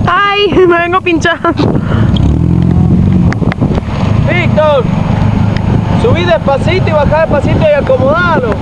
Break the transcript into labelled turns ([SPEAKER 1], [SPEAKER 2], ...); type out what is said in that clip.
[SPEAKER 1] Ay, me vengo pinchando.
[SPEAKER 2] Víctor, subí despacito y bajá despacito y acomodalo.